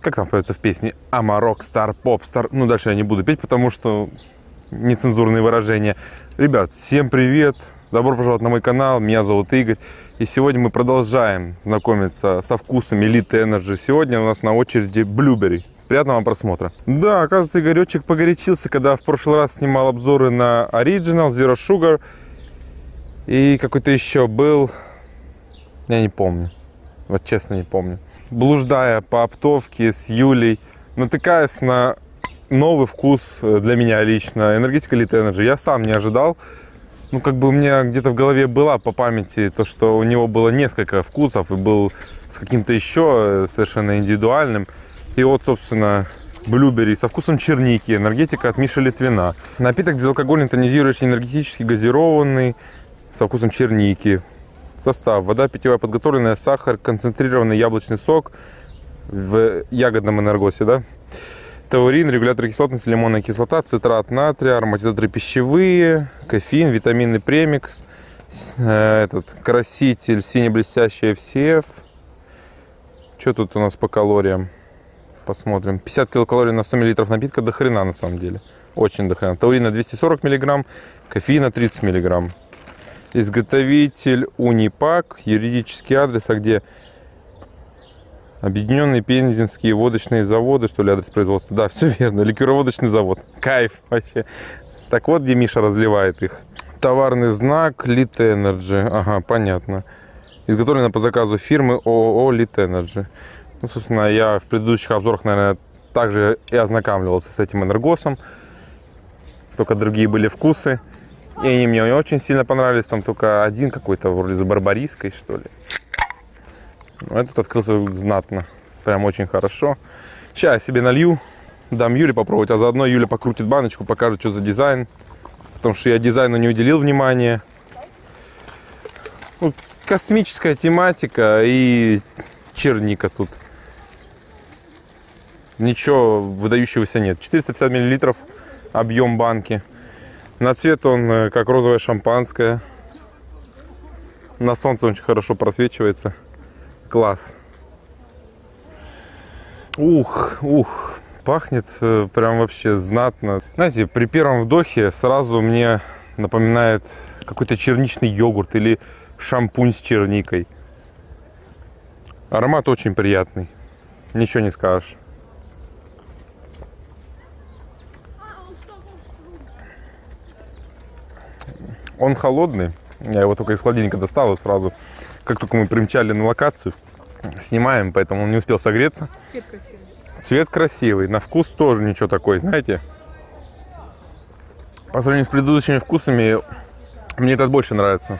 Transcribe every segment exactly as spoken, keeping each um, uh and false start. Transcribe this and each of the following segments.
как там поется в песне, Амарок, Стар, Поп, Стар. Ну, дальше я не буду петь, потому что нецензурные выражения. Ребят, всем привет! Добро пожаловать на мой канал, меня зовут Игорь. И сегодня мы продолжаем знакомиться со вкусами Elite Energy. Сегодня у нас на очереди Blueberry. Приятного вам просмотра. Да, оказывается, Игоречек погорячился, когда в прошлый раз снимал обзоры на Original, Zero Sugar. И какой-то еще был, я не помню, вот честно не помню. Блуждая по оптовке с Юлей, натыкаясь на новый вкус для меня лично, энергетика Elite Energy. Я сам не ожидал. Ну, как бы у меня где-то в голове была по памяти то, что у него было несколько вкусов и был с каким-то еще совершенно индивидуальным. И вот, собственно, Blueberry со вкусом черники, энергетика от Миши Литвина. Напиток безалкогольный, тонизирующий, энергетически газированный, со вкусом черники. Состав: вода питьевая подготовленная, сахар, концентрированный яблочный сок в ягодном энергосе, да? Таурин, регулятор кислотности, лимонная кислота, цитрат натрия, ароматизаторы пищевые, кофеин, витаминный премикс, этот краситель сине-блестящий эф си эф. Что тут у нас по калориям? Посмотрим. пятьдесят килокалорий на сто миллилитров напитка, до хрена на самом деле. Очень до хрена. Таурина двести сорок миллиграмм, кофеина тридцать миллиграмм. Изготовитель Унипак, юридический адрес, а где? Объединенные Пензенские водочные заводы, что ли, адрес производства? Да, все верно, ликероводочный завод. Кайф вообще. Так вот, где Миша разливает их. Товарный знак Elite Energy. Ага, понятно. Изготовлено по заказу фирмы ООО Elite Energy. Ну, собственно, я в предыдущих обзорах, наверное, также и ознакомливался с этим энергосом. Только другие были вкусы. И они мне очень сильно понравились. Там только один какой-то, вроде с барбариской, что ли. Этот открылся знатно. Прям очень хорошо. Сейчас я себе налью. Дам Юле попробовать. А заодно Юля покрутит баночку, покажет, что за дизайн. Потому что я дизайну не уделил внимания. Ну, космическая тематика и черника тут. Ничего выдающегося нет. четыреста пятьдесят миллилитров объем банки. На цвет он как розовое шампанское. На солнце очень хорошо просвечивается. Класс. Ух, ух. Пахнет прям вообще знатно. Знаете, при первом вдохе сразу мне напоминает какой-то черничный йогурт или шампунь с черникой. Аромат очень приятный. Ничего не скажешь. Он холодный. Я его только из холодильника достал и сразу, как только мы примчали на локацию, снимаем, поэтому он не успел согреться. Цвет красивый. Цвет красивый. На вкус тоже ничего такой, знаете. По сравнению с предыдущими вкусами, мне этот больше нравится.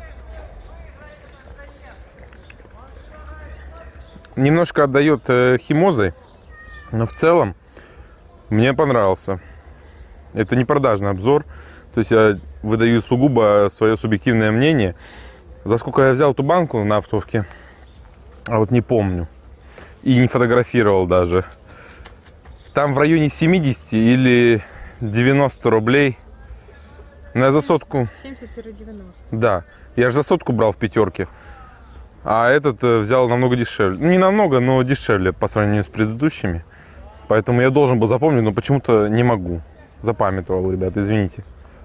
Немножко отдает химозой, но в целом мне понравился. Это не продажный обзор. То есть я выдаю сугубо свое субъективное мнение. За сколько я взял эту банку на оптовке, а вот не помню. И не фотографировал даже. Там в районе семидесяти или девяноста рублей. Но я за сотку... семьдесят-девяносто. Да. Я же за сотку брал в пятерке. А этот взял намного дешевле. Ну, не намного, но дешевле по сравнению с предыдущими. Поэтому я должен был запомнить, но почему-то не могу. Запамятовал, ребят, извините.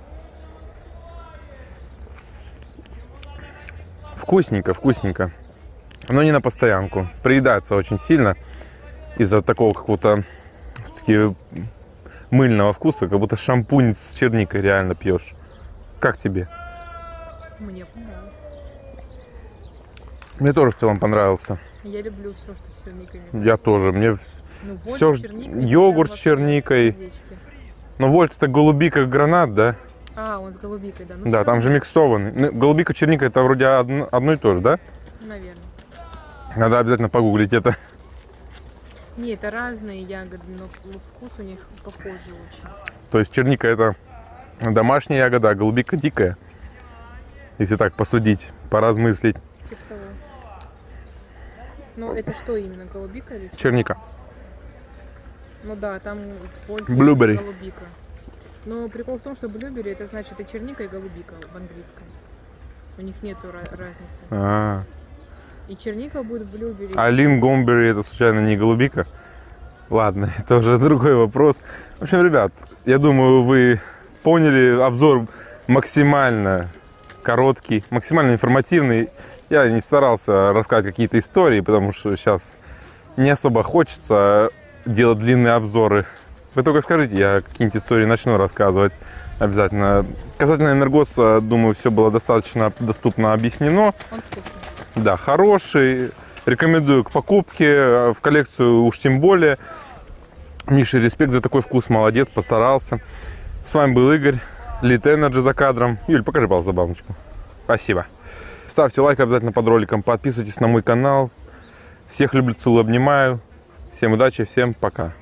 Вкусненько, вкусненько. Но не на постоянку. Приедается очень сильно из-за такого какого-то все-таки мыльного вкуса, как будто шампунь с черникой реально пьешь. Как тебе? Мне понравилось. Мне тоже в целом понравился. Я люблю все, что с черникой. Я тоже. Мне ну, все йогурт с черникой. Ну, вольт это голубика, гранат, да? А, он с голубикой, да. Ну, да, там же миксованный. Ну, голубика, черника это вроде одно, одно и то же, да? Наверное. Надо обязательно погуглить это. Не, это разные ягоды, но вкус у них похожий очень. То есть черника это домашняя ягода, а голубика дикая. Если так посудить, поразмыслить. Типа того. Ну, это что именно, голубика или что? Черника. Ну да, там Blueberry. Голубика. Но прикол в том, что Blueberry это значит и черника, и голубика в английском. У них нету разницы. А, И черника будет в Blueberry. а Lingomberry это случайно не голубика? Ладно, это уже другой вопрос. В общем, ребят, я думаю, вы поняли, обзор максимально короткий, максимально информативный. Я не старался рассказать какие-то истории, потому что сейчас не особо хочется делать длинные обзоры. Вы только скажите, я какие-нибудь истории начну рассказывать обязательно. Касательно Энергоса, думаю, все было достаточно доступно объяснено. Он вкусный. Да, хороший. Рекомендую к покупке, в коллекцию уж тем более. Миша, респект за такой вкус, молодец, постарался. С вами был Игорь, Lead Energy за кадром. Юль, покажи, пожалуйста, баночку. Спасибо. Ставьте лайк обязательно под роликом, подписывайтесь на мой канал. Всех люблю, целую, обнимаю. Всем удачи, всем пока.